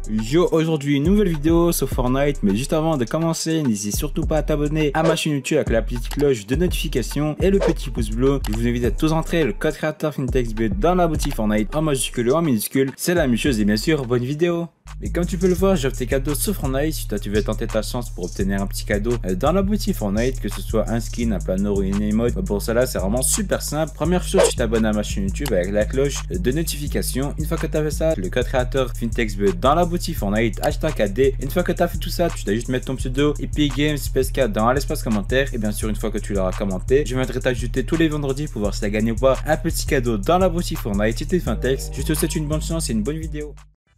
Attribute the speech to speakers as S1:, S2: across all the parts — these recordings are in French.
S1: Yo, aujourd'hui une nouvelle vidéo sur Fortnite, mais juste avant de commencer, n'hésitez surtout pas à t'abonner à ma chaîne YouTube avec la petite cloche de notification et le petit pouce bleu. Je vous invite à tous entrer le code créateur FintechsBud dans la boutique Fortnite en majuscule ou en minuscule, c'est la même chose et bien sûr, bonne vidéo. Et comme tu peux le voir, j'offre tes cadeaux sur Fortnite. Si toi tu veux tenter ta chance pour obtenir un petit cadeau dans la boutique Fortnite, que ce soit un skin, un planeur ou une emote, pour cela c'est vraiment super simple. Première chose, tu t'abonnes à ma chaîne YouTube avec la cloche de notification. Une fois que tu as fait ça, le code créateur FintechsBud dans la boutique Fortnite, hashtag AD. Une fois que tu as fait tout ça, tu dois juste mettre ton pseudo Epic Games PS4 dans l'espace commentaire. Et bien sûr, une fois que tu l'auras commenté, je viendrai t'ajouter tous les vendredis pour voir si tu as gagné ou pas un petit cadeau dans la boutique Fortnite. C'était Fintex. Je te souhaite une bonne chance et une bonne vidéo.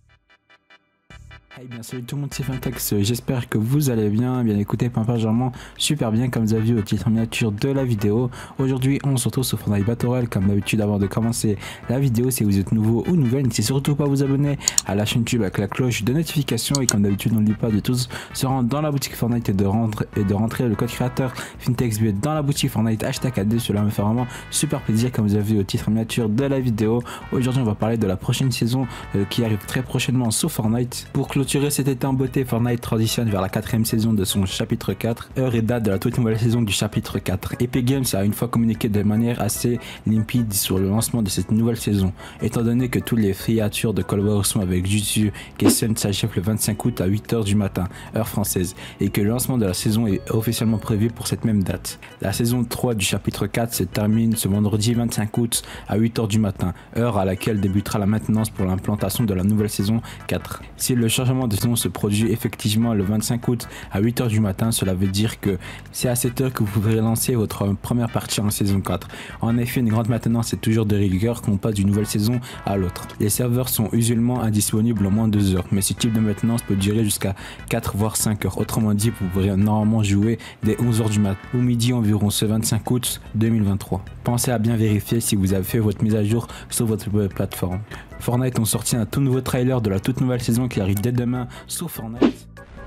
S1: Hey bien salut tout le monde, c'est Fintex, j'espère que vous allez bien. Bien écoutez, particulièrement super bien comme vous avez vu au titre miniature de la vidéo. Aujourd'hui on se retrouve sur Fortnite Battle Royale. Comme d'habitude, avant de commencer la vidéo, si vous êtes nouveau ou nouvelle, n'hésitez surtout pas à vous abonner à la chaîne YouTube avec la cloche de notification. Et comme d'habitude, n'oubliez pas de tous se rendre dans la boutique Fortnite et de rentrer le code créateur FintechsBud dans la boutique Fortnite, hashtag AD. Cela me fait vraiment super plaisir comme vous avez vu au titre miniature de la vidéo. Aujourd'hui on va parler de la prochaine saison qui arrive très prochainement sur Fortnite. Pour clôturer cet été en beauté, Fortnite transitionne vers la 4ème saison de son chapitre 4. Heure et date de la toute nouvelle saison du chapitre 4. Epic Games a une fois communiqué de manière assez limpide sur le lancement de cette nouvelle saison. Étant donné que toutes les filatures de collaboration avec Jujutsu Kaisen s'achèvent le 25 août à 8h du matin, heure française, et que le lancement de la saison est officiellement prévu pour cette même date. La saison 3 du chapitre 4 se termine ce vendredi 25 août à 8h du matin, heure à laquelle débutera la maintenance pour l'implantation de la nouvelle saison 4. Si le changement de saison se produit effectivement le 25 août à 8h du matin, cela veut dire que c'est à cette heure que vous pourrez lancer votre première partie en saison 4. En effet, une grande maintenance est toujours de rigueur qu'on passe d'une nouvelle saison à l'autre. Les serveurs sont usuellement indisponibles en moins de 2 heures, mais ce type de maintenance peut durer jusqu'à 4 voire 5 heures. Autrement dit, vous pourrez normalement jouer dès 11h du matin ou midi environ ce 25 août 2023. Pensez à bien vérifier si vous avez fait votre mise à jour sur votre plateforme. Fortnite ont sorti un tout nouveau trailer de la toute nouvelle saison qui arrive dès demain sur Fortnite.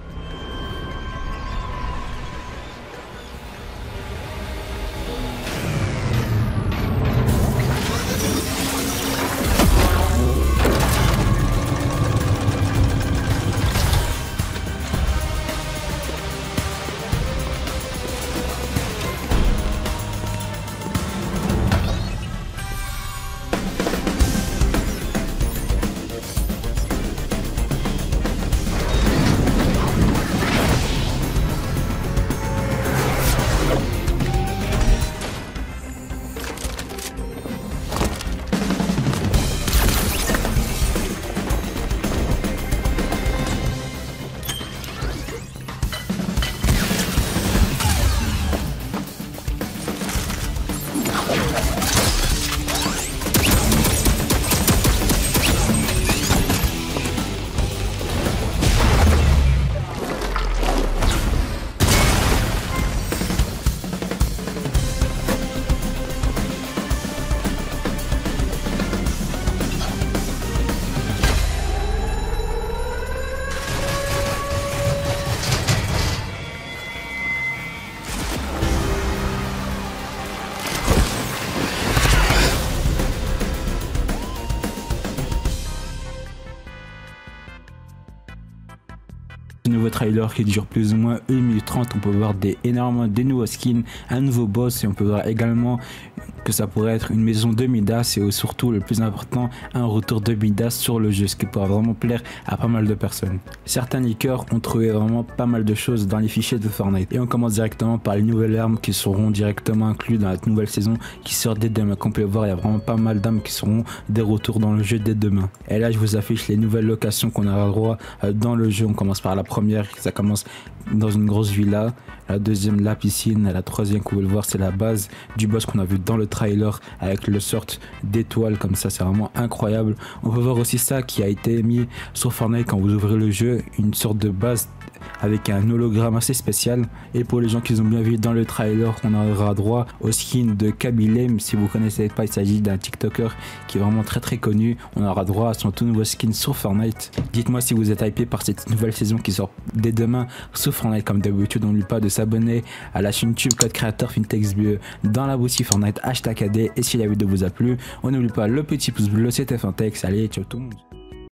S1: Nouveau trailer qui dure plus ou moins 1 minute 30, on peut voir énormément des nouveaux skins, un nouveau boss, et on peut voir également que ça pourrait être une maison de Midas et surtout le plus important, un retour de Midas sur le jeu, ce qui pourra vraiment plaire à pas mal de personnes. Certains leakers ont trouvé vraiment pas mal de choses dans les fichiers de Fortnite, et on commence directement par les nouvelles armes qui seront directement incluses dans la nouvelle saison qui sort dès demain. Comme vous pouvez voir, il y a vraiment pas mal d'armes qui seront des retours dans le jeu dès demain. Et là je vous affiche les nouvelles locations qu'on aura droit dans le jeu. On commence par la première, ça commence dans une grosse villa, la deuxième la piscine, la troisième que vous pouvez le voir c'est la base du boss qu'on a vu dans le trailer avec le sorte d'étoiles comme ça, c'est vraiment incroyable. On peut voir aussi ça qui a été mis sur Fortnite quand vous ouvrez le jeu, une sorte de base avec un hologramme assez spécial. Et pour les gens qui ont bien vu dans le trailer, on aura droit au skin de Kabilem. Si vous connaissez pas, il s'agit d'un TikToker qui est vraiment très connu. On aura droit à son tout nouveau skin sur Fortnite. Dites-moi si vous êtes hypé par cette nouvelle saison qui sort dès demain sur Fortnite. Comme d'habitude, n'oubliez pas de s'abonner à la chaîne YouTube code créateur FintechsBud dans la boutique Fortnite hashtag AD. Et si la vidéo vous a plu, on n'oublie pas le petit pouce bleu. C'était Fintex. Allez, ciao tout le monde.